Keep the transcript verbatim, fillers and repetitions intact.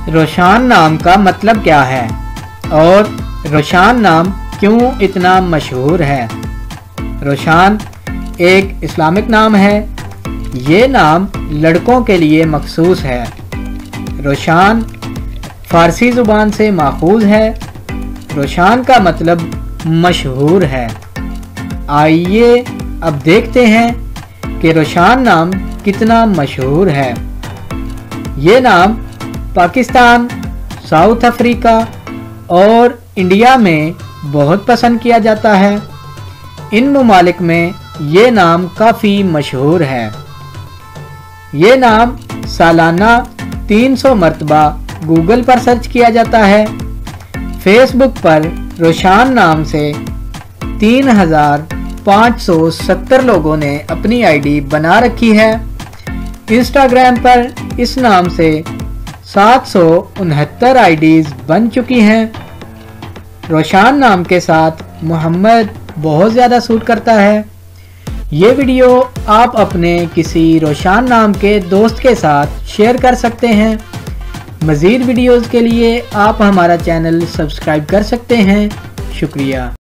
रोशान नाम का मतलब क्या है और रोशान नाम क्यों इतना मशहूर है? रोशान एक इस्लामिक नाम है। ये नाम लड़कों के लिए मखसूस है। रोशान फ़ारसी ज़ुबान से माखूज़ है। रोशान का मतलब मशहूर है। आइए अब देखते हैं कि रोशान नाम कितना मशहूर है। ये नाम पाकिस्तान, साउथ अफ्रीका और इंडिया में बहुत पसंद किया जाता है। इन ममालिक में ये नाम काफ़ी मशहूर है। ये नाम सालाना तीन सौ मरतबा गूगल पर सर्च किया जाता है। फेसबुक पर रोशान नाम से तीन हज़ार पाँच सौ सत्तर लोगों ने अपनी आईडी बना रखी है। इंस्टाग्राम पर इस नाम से सात सौ उनहत्तर आईडीज़ बन चुकी हैं। रोशान नाम के साथ मोहम्मद बहुत ज़्यादा सूट करता है। ये वीडियो आप अपने किसी रोशान नाम के दोस्त के साथ शेयर कर सकते हैं। मज़ीद वीडियोज़ के लिए आप हमारा चैनल सब्सक्राइब कर सकते हैं। शुक्रिया।